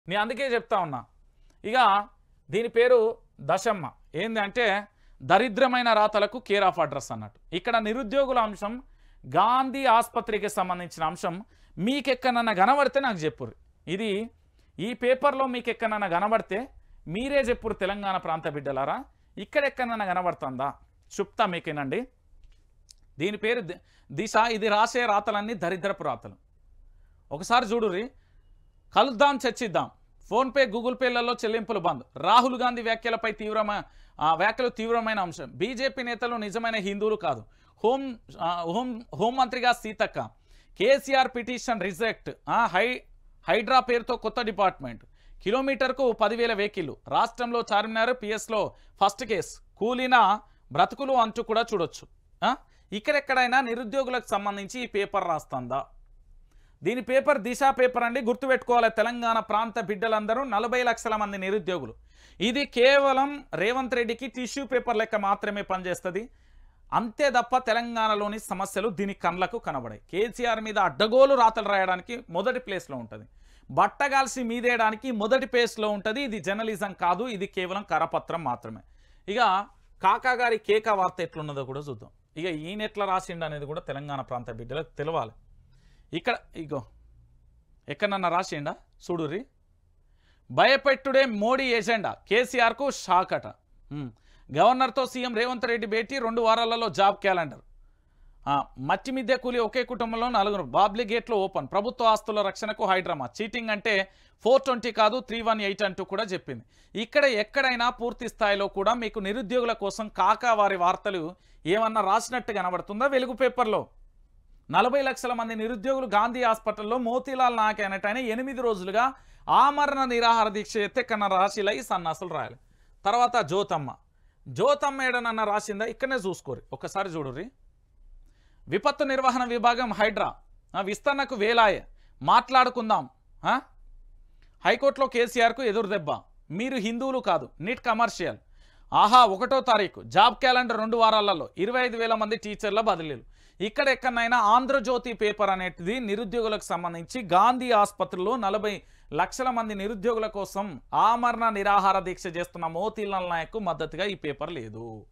నేను అందుకే చెప్తా ఉన్నా. ఇక దీని పేరు దశమ్మ. ఏందంటే దరిద్రమైన రాతలకు కేర్ ఆఫ్ అడ్రస్ అన్నట్టు. ఇక్కడ నిరుద్యోగుల అంశం, గాంధీ ఆసుపత్రికి సంబంధించిన అంశం మీకెక్కడన్నా కనబడితే నాకు చెప్పుర్రి. ఇది ఈ పేపర్లో మీకెక్కడన్నా కనబడితే మీరే చెప్పురు తెలంగాణ ప్రాంత బిడ్డలారా. ఇక్కడెక్కడన్నా కనబడుతుందా చెప్తా మీకేనండి. దీని పేరు దిశ. ఇది రాసే రాతలన్నీ దరిద్రపు రాతలు. ఒకసారి చూడుర్రి. కలుద్దాం, చర్చిద్దాం. ఫోన్పే, గూగుల్ పేలలో చెల్లింపులు బంద్. రాహుల్ గాంధీ వ్యాఖ్యలపై వ్యాఖ్యలు తీవ్రమైన అంశం. బీజేపీ నేతలు నిజమైన హిందువులు కాదు. హోంమంత్రిగా సీతక్క. KCR petition reject. హైడ్రా పేరుతో కొత్త డిపార్ట్మెంట్. కిలోమీటర్కు 10,000 వెహికల్లు. రాష్ట్రంలో చార్మినార్ పిఎస్లో ఫస్ట్ కేసు. కూలిన బ్రతుకులు అంటూ కూడా చూడొచ్చు. ఇక్కడెక్కడైనా నిరుద్యోగులకు సంబంధించి ఈ పేపర్ రాస్తుందా? దీని పేపర్ దిశ పేపర్ అండి, గుర్తుపెట్టుకోవాలి. తెలంగాణ ప్రాంత బిడ్డలందరూ 40 లక్షల మంది నిరుద్యోగులు. ఇది కేవలం రేవంత్ రెడ్డికి టిష్యూ పేపర్ లెక్క మాత్రమే పనిచేస్తుంది. అంతే తప్ప తెలంగాణలోని సమస్యలు దీని కళ్ళకు కనబడాయి. కేసీఆర్ మీద అడ్డగోలు రాతలు రాయడానికి మొదటి ప్లేస్లో ఉంటుంది. బట్టగాల్సి మీదేయడానికి మొదటి పేజ్లో ఉంటుంది. ఇది జర్నలిజం కాదు, ఇది కేవలం కరపత్రం మాత్రమే. ఇక కాకా గారి కేక వార్త ఎట్లున్నదో కూడా చూద్దాం. ఇక ఈయన ఎట్లా రాసిండు అనేది కూడా తెలంగాణ ప్రాంత బిడ్డలకు తెలవాలి. ఇక్కడ ఇగో ఎక్కడన్నా రాసిండా చూడుర్రి. భయపెట్టుడే మోడీ ఎజెండా, కేసీఆర్కు షాక్ అట. గవర్నర్తో సీఎం రేవంత్ రెడ్డి భేటీ, 2 వారాలలో జాబ్ క్యాలెండర్. మట్టి మిద్దె కూలి ఒకే కుటుంబంలో 4. బాబ్లీ గేట్లో ఓపెన్. ప్రభుత్వ ఆస్తుల రక్షణకు హైడ్రామా. చీటింగ్ అంటే 420 కాదు 318 అంటూ కూడా చెప్పింది. ఇక్కడ ఎక్కడైనా పూర్తి స్థాయిలో కూడా మీకు నిరుద్యోగుల కోసం కాకా వారి వార్తలు ఏమన్నా రాసినట్టు కనబడుతుందా? వెలుగు పేపర్లో 40 లక్షల మంది నిరుద్యోగులు గాంధీ హాస్పిటల్లో మోతీలాల్ నాయక్ అనేటైన 8 రోజులుగా ఆమరణ నిరాహార దీక్ష చేస్తే కన్నా రాశిలా ఈ సన్నాసులు రాయాలి. తర్వాత జ్యోతమ్మ ఏడనన్న రాసిందా? ఇక్కడనే చూసుకోరు, ఒక్కసారి చూడుర్రి. విపత్తు నిర్వహణ విభాగం హైడ్రా విస్తరణకు వేలాయ మాట్లాడుకుందాం. హైకోర్టులో కేసీఆర్కు ఎదురుదెబ్బ. మీరు హిందువులు కాదు, నీట్ కమర్షియల్. 1వ తారీఖు జాబ్ క్యాలెండర్ 2 వారాలలో 25,000 మంది టీచర్ల బదిలీలు. ఇక్కడ ఎక్కడైనా ఆంధ్రజ్యోతి పేపర్ అనేది నిరుద్యోగులకు సంబంధించి గాంధీ ఆసుపత్రిలో 40 లక్షల మంది నిరుద్యోగుల కోసం ఆమరణ నిరాహార దీక్ష చేస్తున్న మోతీలాల్ నాయక్ మద్దతుగా ఈ పేపర్ లేదు.